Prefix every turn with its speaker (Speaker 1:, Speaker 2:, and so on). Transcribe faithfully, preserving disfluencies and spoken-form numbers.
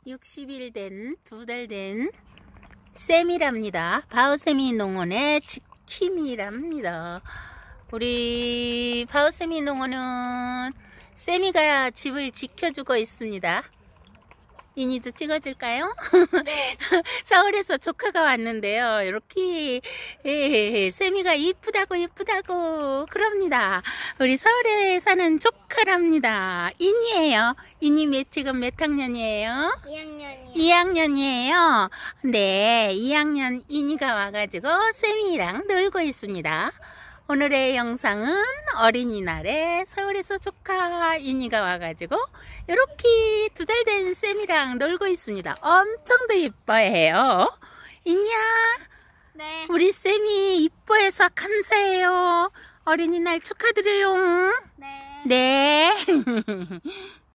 Speaker 1: 육십 일 된, 두 달 된 쌤이랍니다. 바오세미 농원의 지킴이랍니다. 우리 바오세미 농원은 쌤이가 집을 지켜주고 있습니다. 이니도 찍어줄까요?
Speaker 2: 네.
Speaker 1: 서울에서 조카가 왔는데요. 이렇게 예, 세미가 이쁘다고 이쁘다고 그럽니다. 우리 서울에 사는 조카랍니다. 인이에요. 인이 몇, 지금 몇 학년이에요?
Speaker 2: 이 학년이요.
Speaker 1: 이 학년이에요. 네, 이 학년 인이가 와가지고 세미랑 놀고 있습니다. 오늘의 영상은 어린이날에 서울에서 조카 인이가 와가지고 이렇게 두 달 된 쌤이랑 놀고 있습니다. 엄청도 이뻐해요. 인이야,
Speaker 2: 네.
Speaker 1: 우리 쌤이 이뻐해서 감사해요. 어린이날 축하드려요.
Speaker 2: 네.
Speaker 1: 네.